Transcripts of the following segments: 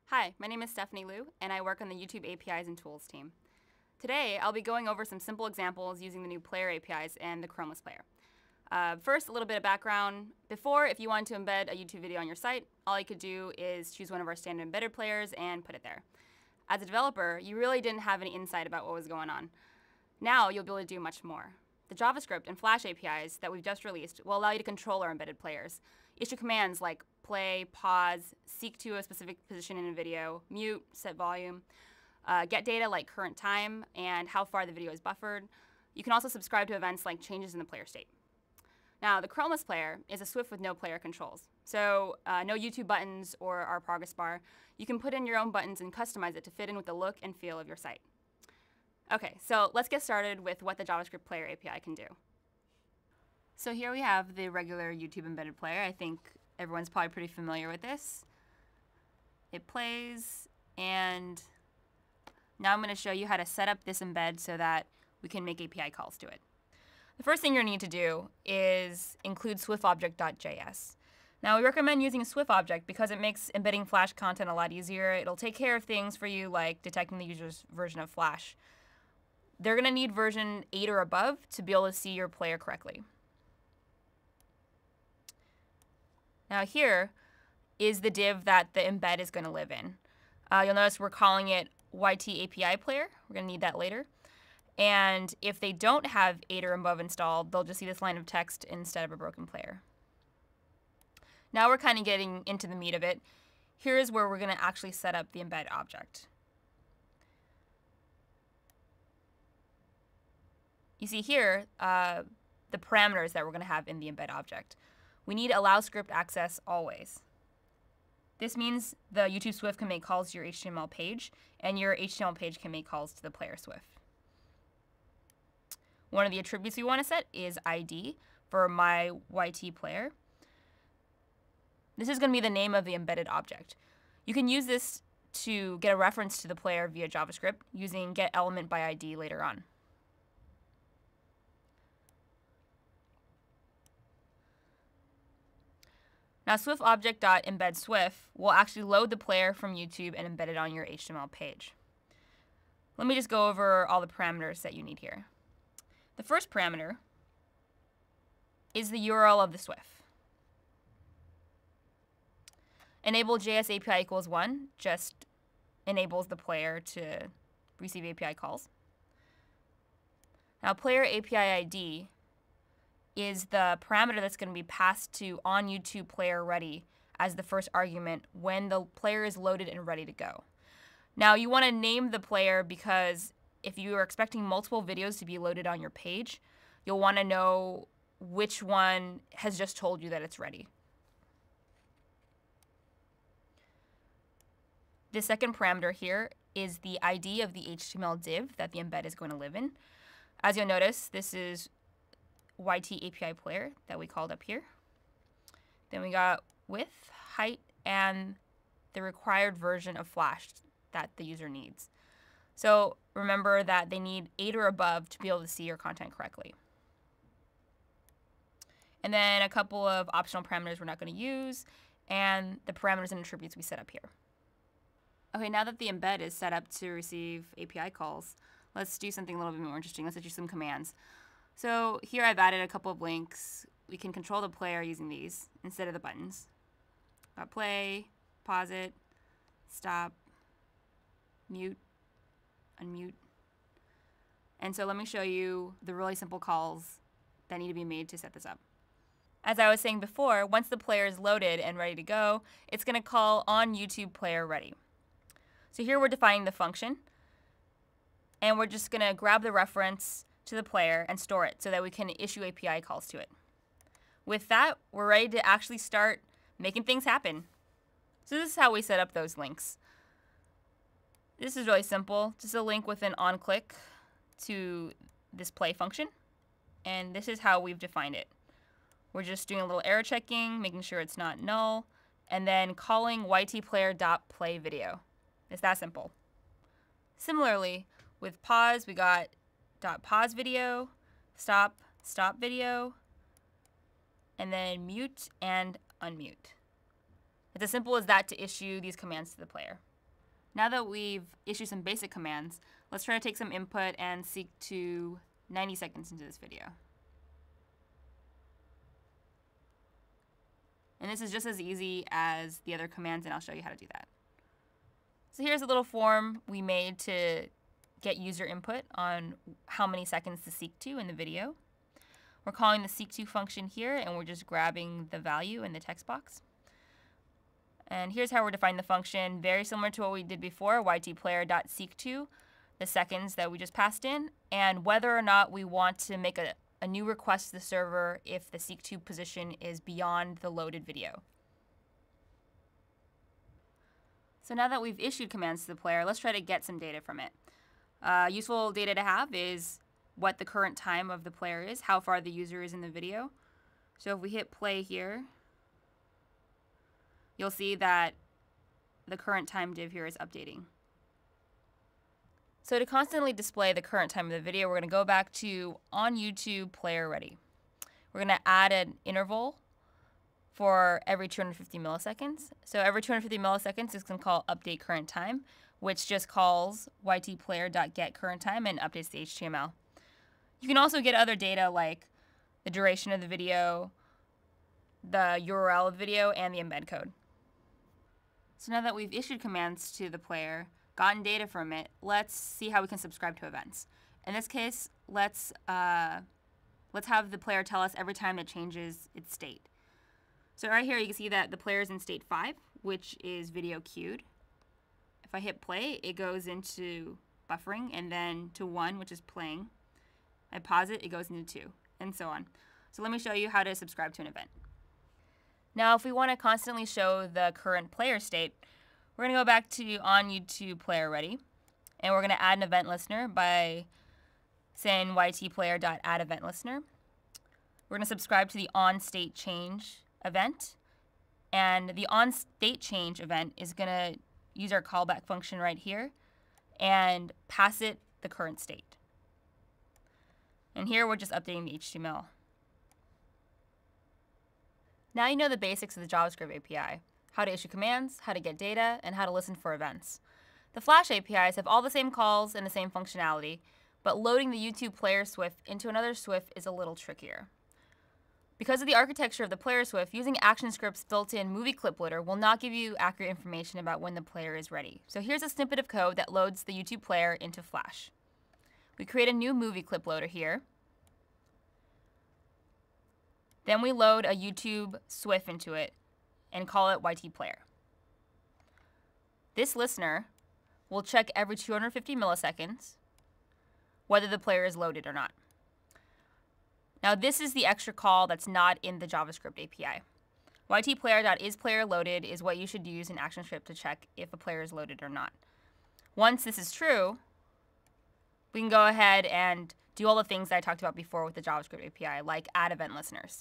Hi, my name is Stephanie Liu, and I work on the YouTube APIs and Tools team. Today, I'll be going over some simple examples using the new Player APIs and the Chromeless Player. First, a little bit of background. Before, if you wanted to embed a YouTube video on your site, all you could do is choose one of our standard embedded players and put it there. As a developer, you really didn't have any insight about what was going on. Now, you'll be able to do much more. The JavaScript and Flash APIs that we've just released will allow you to control our embedded players. Issue commands like play, pause, seek to a specific position in a video, mute, set volume, get data like current time and how far the video is buffered. You can also subscribe to events like changes in the player state. Now, the Chromeless Player is a Swift with no player controls. So no YouTube buttons or our progress bar. You can put in your own buttons and customize it to fit in with the look and feel of your site. Okay, so let's get started with what the JavaScript Player API can do. So here we have the regular YouTube embedded player. I think everyone's probably pretty familiar with this. It plays, and now I'm going to show you how to set up this embed so that we can make API calls to it. The first thing you're going to need to do is include swiftobject.js. Now, we recommend using swiftobject because it makes embedding Flash content a lot easier. It'll take care of things for you like detecting the user's version of Flash. They're going to need version 8 or above to be able to see your player correctly. Now here is the div that the embed is going to live in. You'll notice we're calling it YT API player. We're going to need that later. And if they don't have 8 or above installed, they'll just see this line of text instead of a broken player. Now we're kind of getting into the meat of it. Here's where we're going to actually set up the embed object. You see here the parameters that we're going to have in the embed object. We need allow script access always. This means the YouTube Swift can make calls to your HTML page, and your HTML page can make calls to the player Swift. One of the attributes we want to set is ID for my YT player. This is going to be the name of the embedded object. You can use this to get a reference to the player via JavaScript using getElementById later on. Now, swiftobject.embedSwift will actually load the player from YouTube and embed it on your HTML page. Let me just go over all the parameters that you need here. The first parameter is the URL of the Swift. Enable JS API equals 1 just enables the player to receive API calls. Now, player API ID is the parameter that's going to be passed to on YouTube player ready as the first argument when the player is loaded and ready to go. Now, you want to name the player because if you are expecting multiple videos to be loaded on your page, you'll want to know which one has just told you that it's ready. The second parameter here is the ID of the HTML div that the embed is going to live in. As you'll notice, this is YT API player that we called up here. Then we got width, height, and the required version of Flash that the user needs. So remember that they need 8 or above to be able to see your content correctly. And then a couple of optional parameters we're not going to use, and the parameters and attributes we set up here. Okay, now that the embed is set up to receive API calls, let's do something a little bit more interesting. Let's issue some commands. So here I've added a couple of links. We can control the player using these instead of the buttons. Play, pause it, stop, mute, unmute. And so let me show you the really simple calls that need to be made to set this up. As I was saying before, once the player is loaded and ready to go, it's going to call on YouTube player ready. So here we're defining the function, and we're just going to grab the reference to the player and store it so that we can issue API calls to it. With that, we're ready to actually start making things happen. So this is how we set up those links. This is really simple, just a link with an on-click to this play function, and this is how we've defined it. We're just doing a little error checking, making sure it's not null, and then calling ytplayer.playVideo. It's that simple. Similarly, with pause, we got .pause video, stop video, and then mute and unmute. It's as simple as that to issue these commands to the player. Now that we've issued some basic commands, let's try to take some input and seek to 90 seconds into this video. And this is just as easy as the other commands, and I'll show you how to do that. So here's a little form we made to get user input on how many seconds to seek to in the video. We're calling the seek to function here, and we're just grabbing the value in the text box. And here's how we're defining the function, very similar to what we did before, ytplayer.seek2, the seconds that we just passed in, and whether or not we want to make a new request to the server if the seek2 position is beyond the loaded video. So now that we've issued commands to the player, let's try to get some data from it. Useful data to have is what the current time of the player is, how far the user is in the video. So if we hit play here, you'll see that the current time div here is updating. So to constantly display the current time of the video, we're going to go back to on YouTube player ready. We're going to add an interval for every 250 milliseconds. So every 250 milliseconds is going to call update current time, which just calls ytplayer.get current time and updates the HTML. You can also get other data like the duration of the video, the URL of the video, and the embed code. So now that we've issued commands to the player, gotten data from it, let's see how we can subscribe to events. In this case, let's have the player tell us every time it changes its state. So right here you can see that the player is in state 5, which is video queued. If I hit play, it goes into buffering, and then to 1, which is playing. I pause it, it goes into 2, and so on. So let me show you how to subscribe to an event. Now if we want to constantly show the current player state, we're going to go back to on YouTube player ready, and we're going to add an event listener by saying ytplayer.add event listener. We're going to subscribe to the on state change event, and the on state change event is going to use our callback function right here and pass it the current state. And here we're just updating the HTML. Now you know the basics of the JavaScript API, how to issue commands, how to get data, and how to listen for events. The Flash APIs have all the same calls and the same functionality, but loading the YouTube player Swift into another Swift is a little trickier. Because of the architecture of the player Swift, using ActionScript's built-in movie clip loader will not give you accurate information about when the player is ready. So here's a snippet of code that loads the YouTube player into Flash. We create a new movie clip loader here. Then we load a YouTube Swift into it and call it ytplayer. This listener will check every 250 milliseconds whether the player is loaded or not. Now this is the extra call that's not in the JavaScript API. ytplayer.isPlayerLoaded is what you should use in ActionScript to check if a player is loaded or not. Once this is true, we can go ahead and do all the things that I talked about before with the JavaScript API, like add event listeners.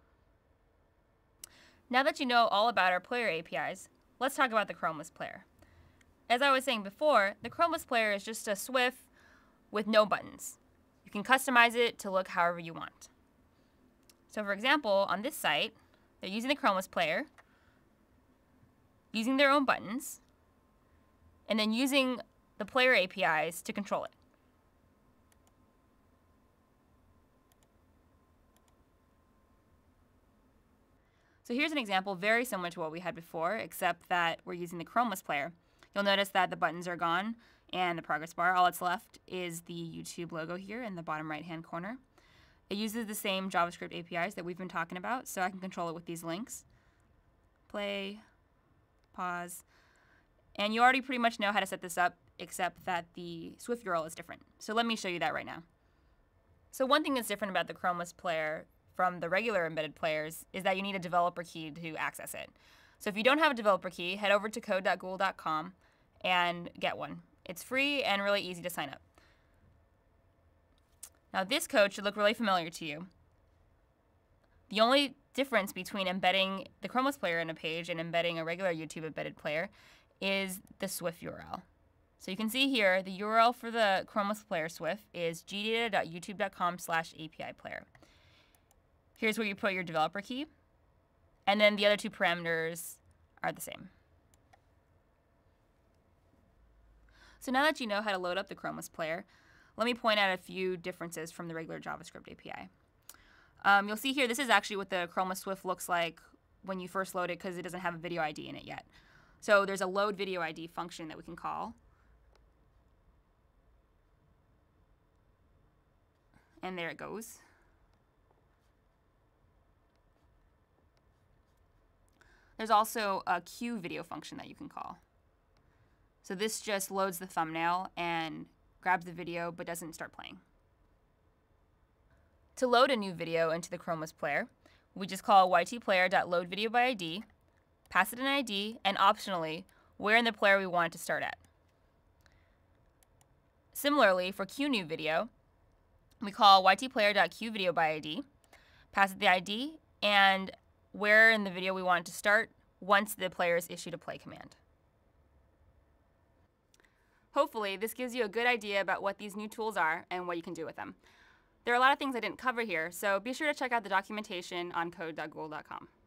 Now that you know all about our player APIs, let's talk about the Chromeless Player. As I was saying before, the Chromeless Player is just a Swift with no buttons. You can customize it to look however you want. So for example, on this site, they're using the Chromeless Player, using their own buttons, and then using the player APIs to control it. So here's an example very similar to what we had before, except that we're using the Chromeless Player. You'll notice that the buttons are gone and the progress bar. All that's left is the YouTube logo here in the bottom right-hand corner. It uses the same JavaScript APIs that we've been talking about, so I can control it with these links. Play, pause, and you already pretty much know how to set this up, except that the Swift URL is different. So let me show you that right now. So one thing that's different about the Chromeless Player from the regular embedded players is that you need a developer key to access it. So if you don't have a developer key, head over to code.google.com and get one. It's free and really easy to sign up. Now this code should look really familiar to you. The only difference between embedding the Chromeless Player in a page and embedding a regular YouTube embedded player is the Swift URL. So you can see here the URL for the Chromeless Player Swift is gdata.youtube.com/API-player. Here's where you put your developer key, and then the other two parameters are the same. So now that you know how to load up the Chromeless Player, let me point out a few differences from the regular JavaScript API. You'll see here, this is actually what the Chroma Swift looks like when you first load it because it doesn't have a video ID in it yet. So there's a load video ID function that we can call. And there it goes. There's also a queue video function that you can call. So this just loads the thumbnail and grabs the video but doesn't start playing. To load a new video into the Chromeless Player, we just call ytplayer.loadVideoById, pass it an ID, and optionally, where in the player we want it to start at. Similarly, for queueNewVideo, we call ytplayer.queueVideoById, pass it the ID, and where in the video we want it to start once the player is issued a play command. Hopefully, this gives you a good idea about what these new tools are and what you can do with them. There are a lot of things I didn't cover here, so be sure to check out the documentation on code.google.com.